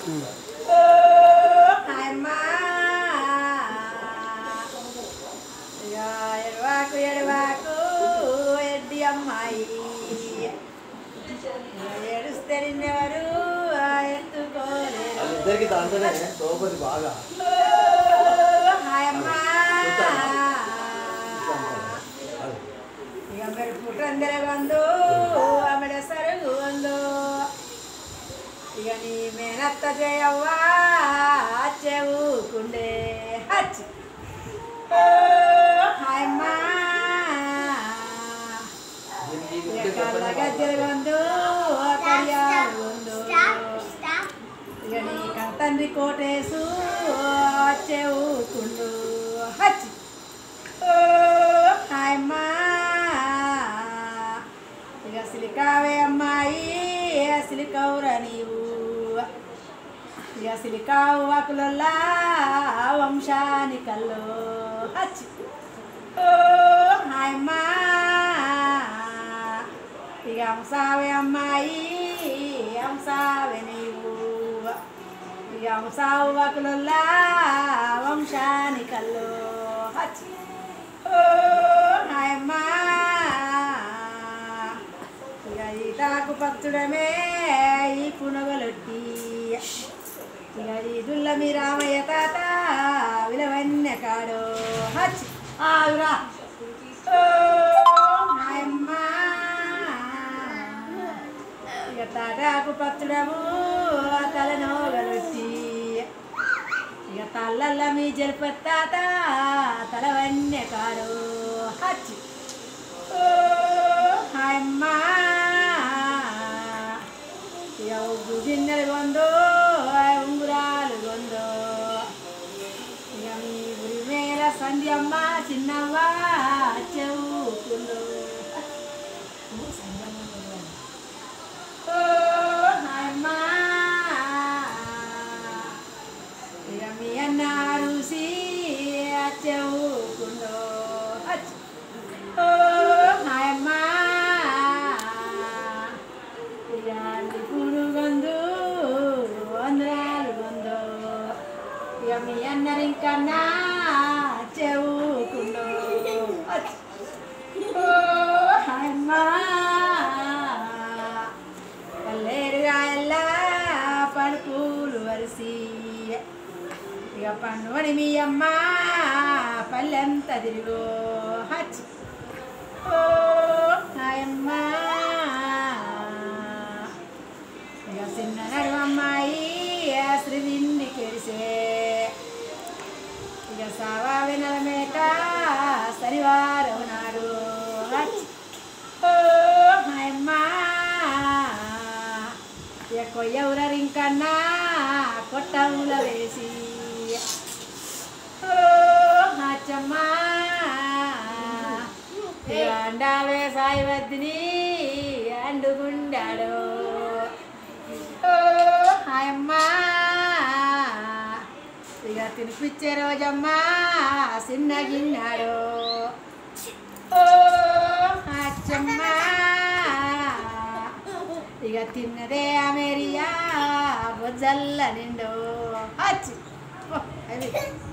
అమ్మా ఎడవాకు ఎడవాకు ఎడ్డి అమ్మాయి ఏడుస్తే నిన్నెవరు ఎత్తుకోలేరు. ఇద్దరికి దాంట్లోనే సోపతి బాగా హాయమ్మా ఇక మీరు పుట్రందరగొందు ఆమెడ సరుగు వందు ఇక నీ మేనత్త చేయవ్వా చెవుకుండే హచ్చి హాయమ్మా కళ్ళ గజ్జలగొందు కళ్యాణగొందు ఇక నీ కంతంది కోటేసు చెవుకుండు హచ్చి హాయమ్మా ఇక సిలికావే అమ్మాయి సిలికౌర నీవు ఇక సిలికావు వాకులల్లా వంశాని కల్లో హచ్చి హాయమ్మా ఇక అంసావే అమ్మాయి అంసావే నీవు ఇక అంసావు వాకులల్లా వంశాని కల్లో హచ్చి హాయమ్మా ఇక ఈటాకు పత్తుడమే ఈ పునగలొట్టి ఇక ఈ దుల్ల మీ రామయ్య తాత విలవన్య కాడు హచ్చి ఆవురా హాయమ్మా ఇక తాటాకు పత్తుడము తలనోగలొట్టి ఇక తల్లల్ల మీ జలపత్తాత తలవన్య కాడు హచ్చి హాయమ్మా ఇక ఉగ్గు గిన్నెలు కొందో ఉంగురాలు కొందో ఇక మీ ఊరి మేల సంధ్యమ్మ చిన్నవ్వ చెవుకుందో హాయమ్మా ఇక మీ అన్న రుసి చెవుకుందో హాయమ్మా ఇక పూలు గొందు వందరాలు గొందు ఇక మీ అన్నరింకన్నా చెవుకుందో హాయమ్మా పల్లేరుగాయల్లా పడుపులు వరిసి ఇక పండుగని మీ అమ్మ పల్లెంత తిరిగో హచ్చి హాయమ్మా ఇక చిన్న నడు అమ్మాయి శ్రీవిండి కెరిసే ఇక సావా వెనల మేట శనివారం నాడు హచ్చి హాయమ్మా ఇక కొయ్యవురింకన్నా కొట్టముల వేసి హచ్చమ్మా అండావే సాయి వద్దిని అండుగుండాడు హాయమ్మా ఇక తినిపించే రోజమ్మా చిన్నగిన్నాడు హచ్చమ్మా ఇక తిన్నదే అమెరియా బొజ్జల్ల నిండు హచ్చి